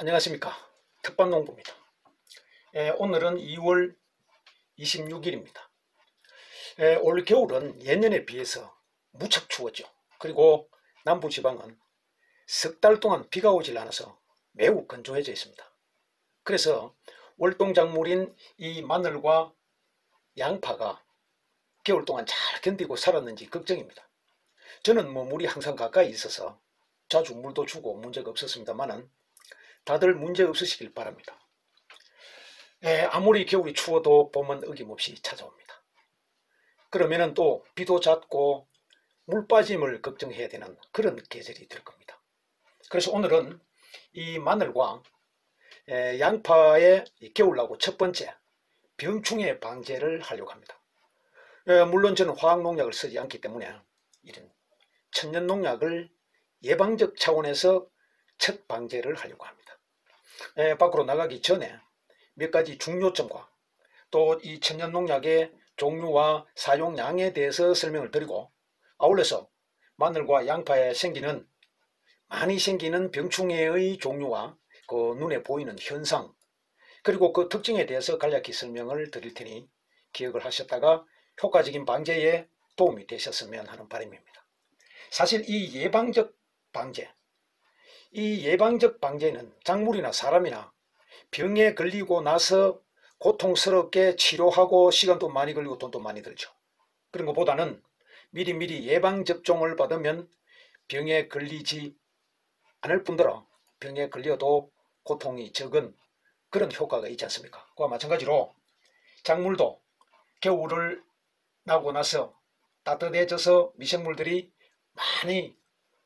안녕하십니까. 텃밭농부입니다. 오늘은 2월 26일입니다. 올 겨울은 예년에 비해서 무척 추웠죠. 그리고 남부지방은 석 달 동안 비가 오질 않아서 매우 건조해져 있습니다. 그래서 월동작물인 이 마늘과 양파가 겨울 동안 잘 견디고 살았는지 걱정입니다. 저는 물이 항상 가까이 있어서 자주 물도 주고 문제가 없었습니다만은 다들 문제 없으시길 바랍니다. 아무리 겨울이 추워도 봄은 어김없이 찾아옵니다. 그러면은 또 비도 잦고 물 빠짐을 걱정해야 되는 그런 계절이 될 겁니다. 그래서 오늘은 이 마늘과 양파의 겨울나고 첫 번째 병충해 방제를 하려고 합니다. 물론 저는 화학농약을 쓰지 않기 때문에 이런 천연농약을 예방적 차원에서 첫 방제를 하려고 합니다. 밖으로 나가기 전에 몇 가지 중요점과 또 이 천연농약의 종류와 사용량에 대해서 설명을 드리고, 아울러서 마늘과 양파에 많이 생기는 병충해의 종류와 그 눈에 보이는 현상, 그리고 그 특징에 대해서 간략히 설명을 드릴 테니 기억을 하셨다가 효과적인 방제에 도움이 되셨으면 하는 바람입니다. 사실 이 예방적 방제는 작물이나 사람이나 병에 걸리고 나서 고통스럽게 치료하고 시간도 많이 걸리고 돈도 많이 들죠. 그런 것보다는 미리미리 예방접종을 받으면 병에 걸리지 않을 뿐더러 병에 걸려도 고통이 적은 그런 효과가 있지 않습니까? 그와 마찬가지로 작물도 겨울을 나고 나서 따뜻해져서 미생물들이 많이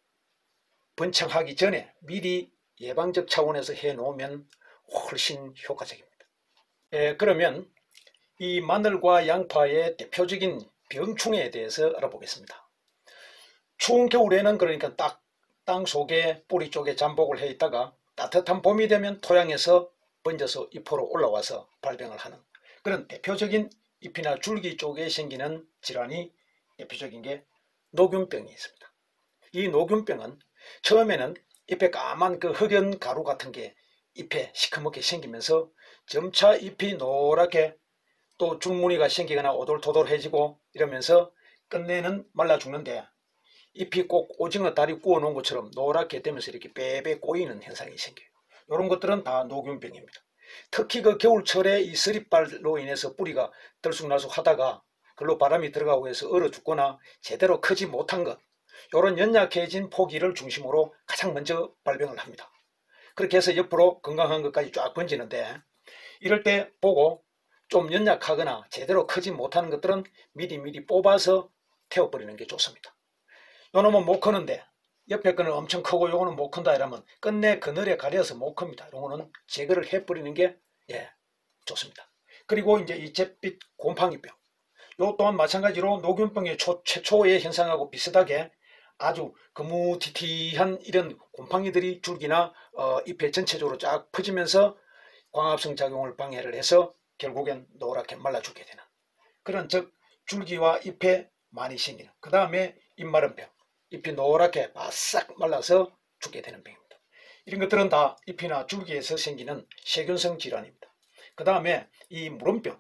번창하기 전에 미리 예방적 차원에서 해놓으면 훨씬 효과적입니다. 그러면 이 마늘과 양파의 대표적인 병충해에 대해서 알아보겠습니다. 추운 겨울에는 그러니까 딱 땅 속에 뿌리 쪽에 잠복을 해 있다가 따뜻한 봄이 되면 토양에서 번져서 잎으로 올라와서 발병을 하는 그런 대표적인 잎이나 줄기 쪽에 생기는 질환이 대표적인 게 노균병이 있습니다. 이 노균병은 처음에는 잎에 까만 그 흑연 가루 같은 게 잎에 시커멓게 생기면서 점차 잎이 노랗게 또 줄무늬가 생기거나 오돌토돌해지고 이러면서 끝내는 말라 죽는데, 잎이 꼭 오징어 다리 구워 놓은 것처럼 노랗게 되면서 이렇게 빼빼 꼬이는 현상이 생겨요. 이런 것들은 다 노균병입니다. 특히 그 겨울철에 이 서리발로 인해서 뿌리가 들쑥날쑥 하다가 그걸로 바람이 들어가고 해서 얼어 죽거나 제대로 크지 못한 것, 이런 연약해진 포기를 중심으로 가장 먼저 발병을 합니다. 그렇게 해서 옆으로 건강한 것까지 쫙 번지는데, 이럴 때 보고 좀 연약하거나 제대로 크지 못하는 것들은 미리미리 뽑아서 태워버리는 게 좋습니다. 요놈은 못 크는데 옆에 거는 엄청 크고 요거는 못 큰다 이러면 끝내 그늘에 가려서 못 큽니다. 요거는 제거를 해버리는 게 좋습니다. 그리고 이제 이 잿빛 곰팡이병, 요 또한 마찬가지로 노균병의 최초의 현상하고 비슷하게 아주 거무튀튀한 이런 곰팡이들이 줄기나 잎에 전체적으로 쫙 퍼지면서 광합성 작용을 방해를 해서 결국엔 노랗게 말라 죽게 되는 그런, 즉 줄기와 잎에 많이 생기는, 그 다음에 잎마른병, 잎이 노랗게 바싹 말라서 죽게 되는 병입니다. 이런 것들은 다 잎이나 줄기에서 생기는 세균성 질환입니다. 그 다음에 이 물음병,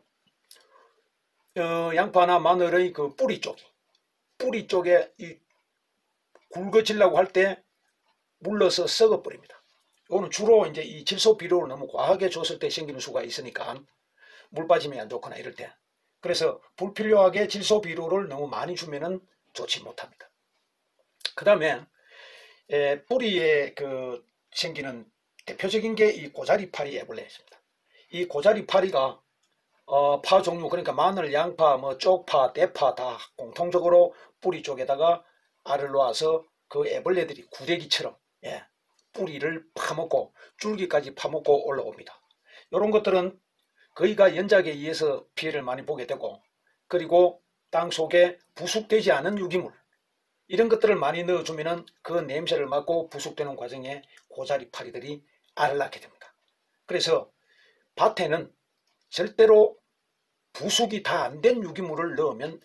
양파나 마늘의 그 뿌리 쪽에 이 굵어지려고 할 때 물러서 썩어버립니다. 이거는 주로 이제 이 질소 비료를 너무 과하게 줬을 때 생기는 수가 있으니까 물 빠짐이 안 좋거나 이럴 때, 그래서 불필요하게 질소 비료를 너무 많이 주면은 좋지 못합니다. 그 다음에 뿌리에 생기는 대표적인 게 이 고자리파리 애벌레입니다. 이 고자리파리가 파 종류, 그러니까 마늘, 양파, 쪽파, 대파 다 공통적으로 뿌리 쪽에다가 알을 놓아서 그 애벌레들이 구데기처럼 뿌리를 파먹고 줄기까지 파먹고 올라옵니다. 이런 것들은 거의가 연작에 의해서 피해를 많이 보게 되고, 그리고 땅 속에 부숙되지 않은 유기물, 이런 것들을 많이 넣어주면 그 냄새를 맡고 부숙되는 과정에 고자리파리들이 알을 낳게 됩니다. 그래서 밭에는 절대로 부숙이 다 안 된 유기물을 넣으면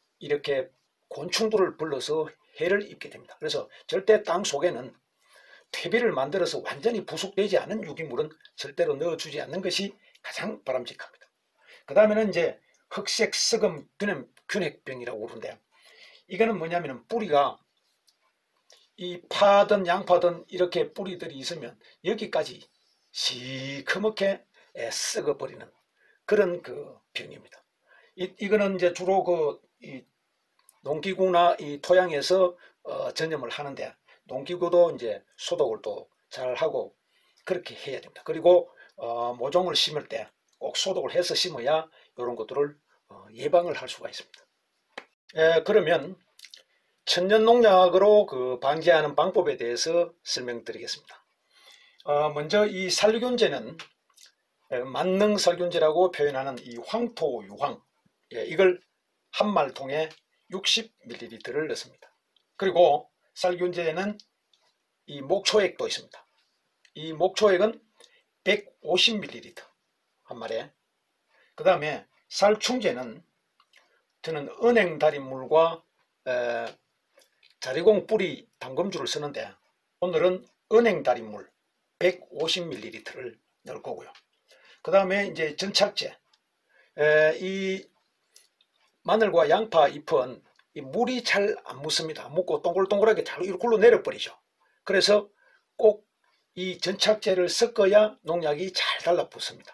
이렇게 곤충들을 불러서 해를 입게 됩니다. 그래서 절대 땅 속에는 퇴비를 만들어서 완전히 부숙되지 않은 유기물은 절대로 넣어주지 않는 것이 가장 바람직합니다. 그 다음에는 이제 흑색 썩음 균핵병이라고 그러는데요. 이거는 뭐냐면 뿌리가 이 파든 양파든 이렇게 뿌리들이 있으면 여기까지 시커멓게 썩어버리는 그런 그 병입니다. 이거는 이제 주로 이 농기구나 이 토양에서 전염을 하는데, 농기구도 이제 소독을 또 잘 하고 그렇게 해야 됩니다. 그리고 모종을 심을 때 꼭 소독을 해서 심어야 이런 것들을 예방을 할 수가 있습니다. 그러면 천연농약으로 그 방지하는 방법에 대해서 설명드리겠습니다. 먼저 이 살균제는 만능살균제라고 표현하는 이 황토유황, 이걸 한 말통에 60ml를 넣습니다. 그리고 살균제에는 이 목초액도 있습니다. 이 목초액은 150ml 한 말에. 그 다음에 살충제는 저는 은행달인물과 자리공 뿌리 담금주를 쓰는데, 오늘은 은행달인물 150ml를 넣을 거고요. 그 다음에 이제 전착제, 이 마늘과 양파 잎은 이 물이 잘 안 묻습니다. 묻고 동글동글하게 잘 이렇게 내려버리죠. 그래서 꼭 이 전착제를 섞어야 농약이 잘 달라붙습니다.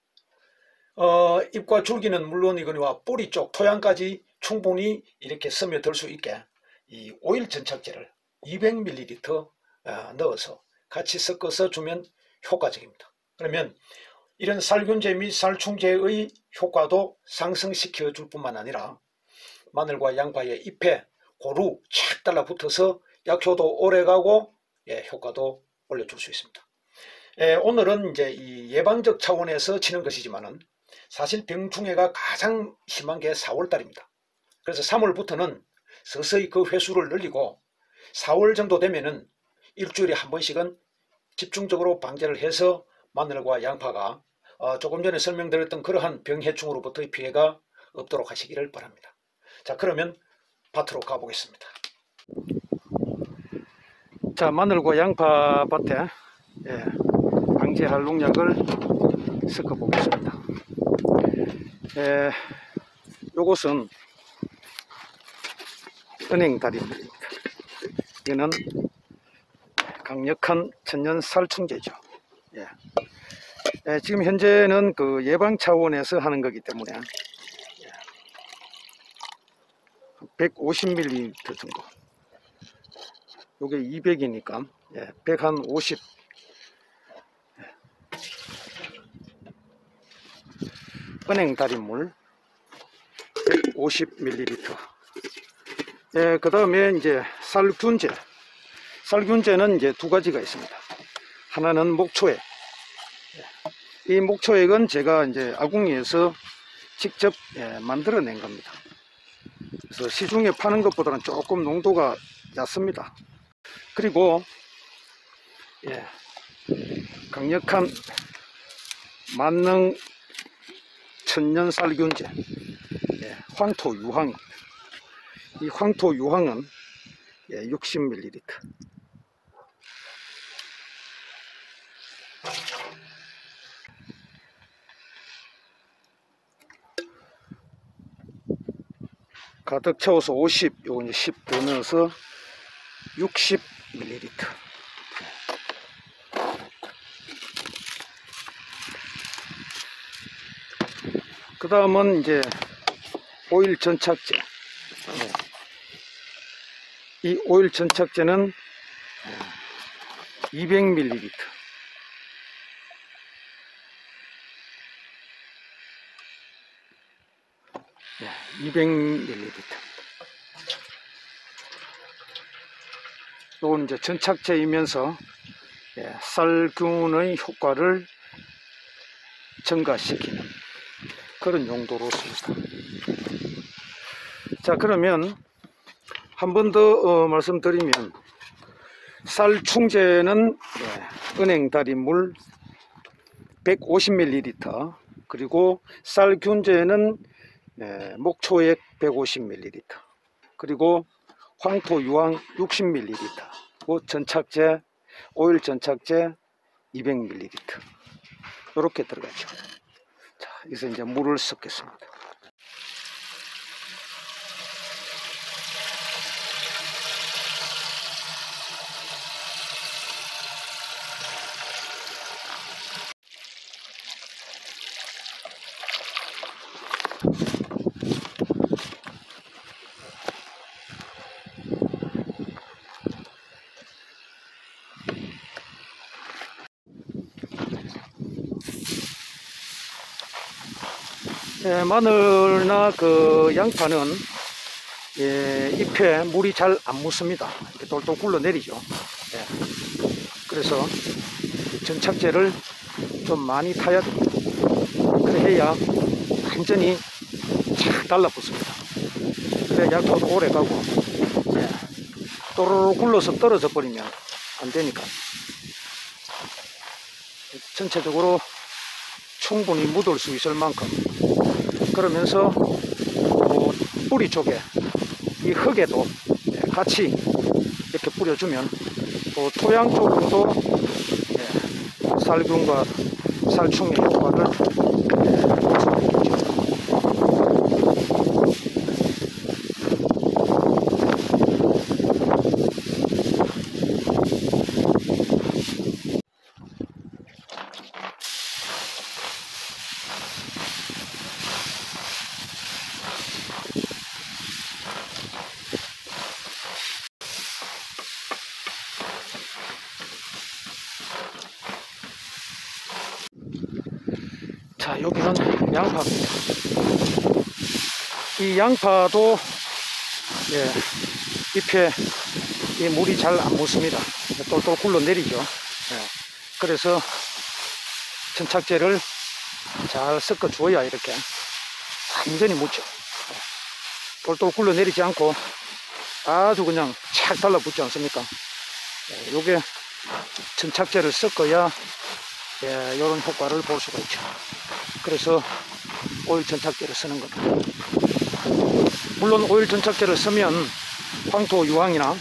잎과 줄기는 물론이거니와 뿌리 쪽 토양까지 충분히 이렇게 스며들 수 있게 이 오일 전착제를 200ml 넣어서 같이 섞어서 주면 효과적입니다. 그러면 이런 살균제 및 살충제의 효과도 상승시켜 줄 뿐만 아니라 마늘과 양파의 잎에 고루 착 달라붙어서 약효도 오래가고 효과도 올려줄 수 있습니다. 오늘은 이제 이 예방적 차원에서 치는 것이지만은 사실 병충해가 가장 심한 게 4월달입니다. 그래서 3월부터는 서서히 그 횟수를 늘리고 4월 정도 되면은 일주일에 한 번씩은 집중적으로 방제를 해서 마늘과 양파가 조금 전에 설명드렸던 그러한 병해충으로부터의 피해가 없도록 하시기를 바랍니다. 자, 그러면 밭으로 가보겠습니다. 자, 마늘과 양파 밭에 방제할 농약을 섞어 보겠습니다. 요것은 은행다리물입니다. 이거는 강력한 천연 살충제죠. 지금 현재는 그 예방 차원에서 하는 거기 때문에 150ml 정도, 요게 200이니까 150, 은행다리물 150ml. 그 다음에 이제 살균제. 살균제는 이제 두 가지가 있습니다. 하나는 목초액. 이 목초액은 제가 이제 아궁이에서 직접 만들어낸 겁니다. 그래서 시중에 파는 것보다는 조금 농도가 얕습니다. 그리고 강력한 만능 천연 살균제 황토유황. 이 황토유황은 60ml. 가득 채워서 50, 요거 이제 10 더 넣어서 60ml. 그 다음은 이제 오일 전착제. 이 오일 전착제는 200ml. 네, 200ml. 이건 이제 전착제이면서 살균의 효과를 증가시키는 그런 용도로 씁니다. 자, 그러면 한 번 더 말씀드리면, 살충제는 은행다리물 150ml, 그리고 살균제는 목초액 150ml, 그리고 황토유황 60ml, 전착제 오일 전착제 200ml 이렇게 들어가죠. 자, 여기서 이제 물을 섞겠습니다. 마늘나 그 양파는 잎에 물이 잘 안 묻습니다. 이렇게 돌돌 굴러 내리죠. 그래서 전착제를 좀 많이 타야 됩니다. 그래야 완전히 착 달라붙습니다. 그래야 양파도 오래 가고, 또르르 굴러서 떨어져 버리면 안 되니까 전체적으로 충분히 묻을 수 있을 만큼, 그러면서 뿌리 쪽에 이 흙에도 같이 이렇게 뿌려주면 또 토양 쪽으로도 살균과 살충의 효과를 볼 수가 있겠죠. 자, 여기는 양파입니다. 이 양파도 잎에 이 물이 잘 안 묻습니다. 똘똘 굴러 내리죠. 그래서 전착제를 잘 섞어 주어야 이렇게 완전히 묻죠. 똘똘 굴러 내리지 않고 아주 그냥 착 달라붙지 않습니까? 요게 전착제를 섞어야 이런 효과를 볼 수가 있죠. 그래서 오일 전착제를 쓰는 겁니다. 물론 오일 전착제를 쓰면 황토 유황이나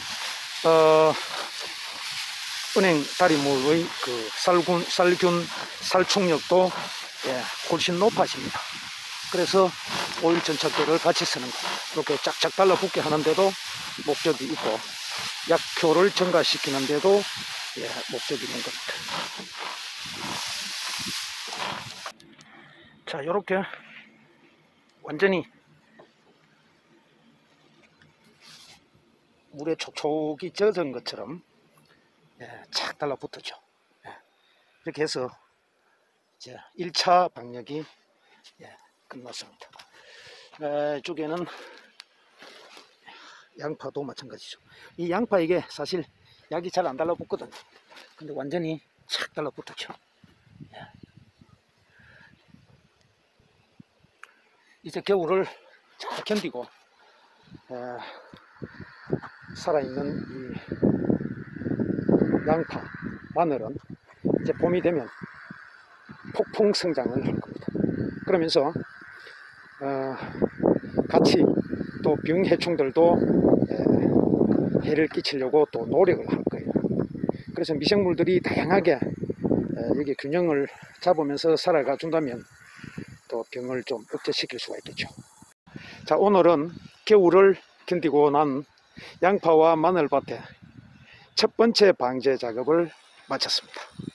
은행 다리물의 그 살균 살충력도 훨씬 높아집니다. 그래서 오일 전착제를 같이 쓰는 거예요. 이렇게 쫙쫙 달라붙게 하는데도 목적이 있고, 약효를 증가시키는데도 목적이 있는 겁니다. 자, 이렇게 완전히 물에 촉촉이 젖은 것처럼 착 달라붙었죠. 이렇게 해서 이제 1차 방역이 끝났습니다. 이쪽에는 양파도 마찬가지죠. 이 양파 이게 사실 약이 잘 안 달라붙거든요. 근데 완전히 착 달라붙었죠. 이제 겨울을 잘 견디고 살아있는 이 양파, 마늘은 이제 봄이 되면 폭풍 성장을 할 겁니다. 그러면서 같이 또 병해충들도 해를 끼치려고 또 노력을 할 거예요. 그래서 미생물들이 다양하게 여기 균형을 잡으면서 살아가 준다면 또 병을 좀 억제시킬 수가 있겠죠. 자, 오늘은 겨울을 견디고 난 양파와 마늘밭에 첫 번째 방제 작업을 마쳤습니다.